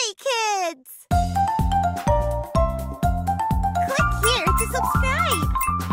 Hey, kids! Click here to subscribe.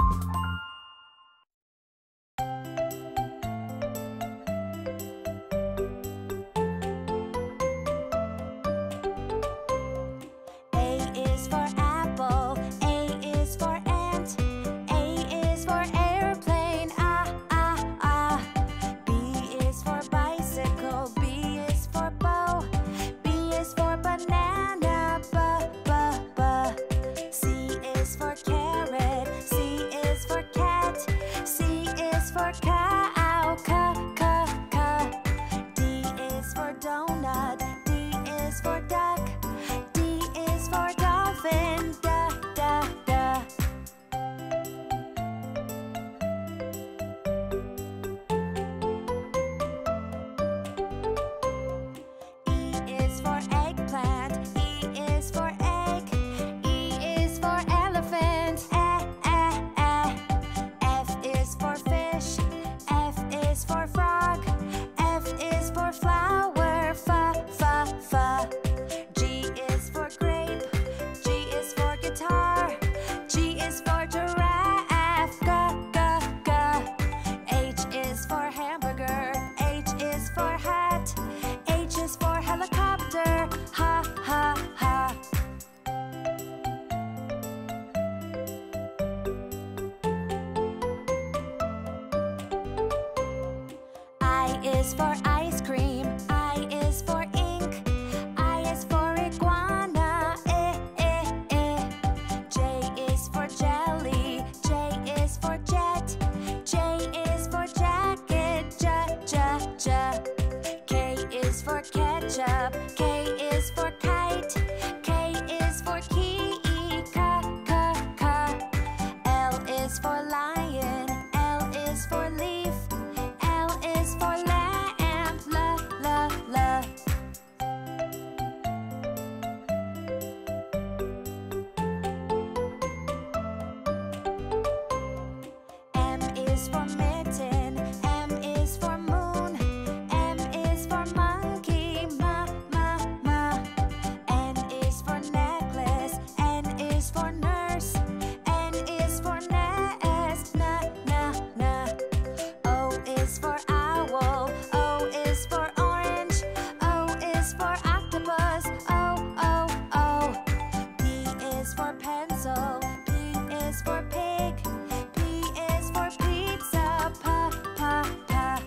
A is for apple, A is for ant, A is for airplane, ah, ah, ah. B is for bicycle, B is for bow, B is for banana, B, B, B. C is for carrot, C is for cat, C is for cow, C, C, C. D is for donut, D is for duck, D is for dolphin, da, da, da. E is for eggplant, E is for egg, E is for elephant, eh, eh, eh. F is for fish, F is for frog, F is for flower, F, F, F. G is for grape, G is for guitar, G is for giraffe, G, G, G. H is for hamburger, H is for hat, H is for helicopter, ha, ha, ha. I is for ice cream, I is for ink, I is for iguana, eh, eh, eh. J is for jelly, J is for jet, J is for jacket, J, J, J. K is for ketchup, K is for kite, K is for key, K, K, K. L is for lion, L is for leaf, L is for lamp, la, la, la. M is for mitten, M is for moon, M is for monkey, ma, ma, ma. N is for necklace, N is for nurse, N is for nest, na, na, na. O is for owl, O is for orange, O is for octopus, O, O, O. P is for pencil, P is for pig, P is for pizza, pa, pa, pa.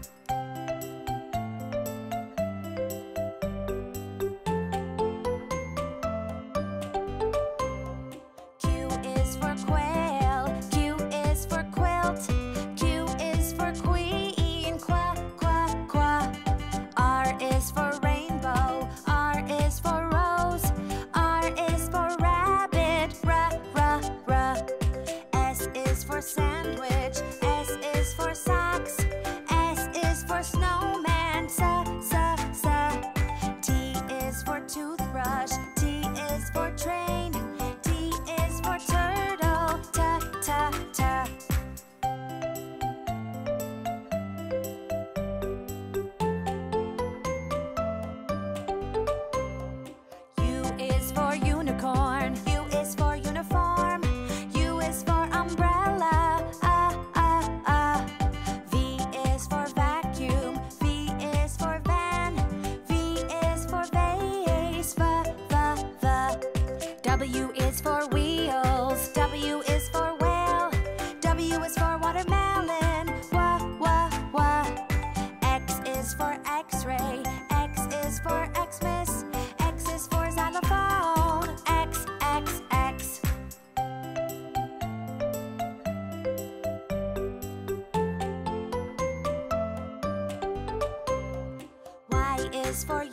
Q is for quail, Q is for quilt, Q is for queen, qua, qua, qua. R is for rainbow, R is for rose, R is for rabbit, ra, ra, ra. S is for sandwich, S is for socks, S is for snowman, sa, sa, sa. T is for toothbrush, T is for train, T is for turtle, ta, ta, ta. U is for unicorn, U is for uniform, U is for umbrella, ah, ah, ah. V is for vacuum, V is for van, V is for vase, va, va, va. W is for wheels, W is for whale, W is for watermelon, wa, wa, wa. X is for x-ray, X is for Xmas, X is for xylophone, X, X, X. Y is for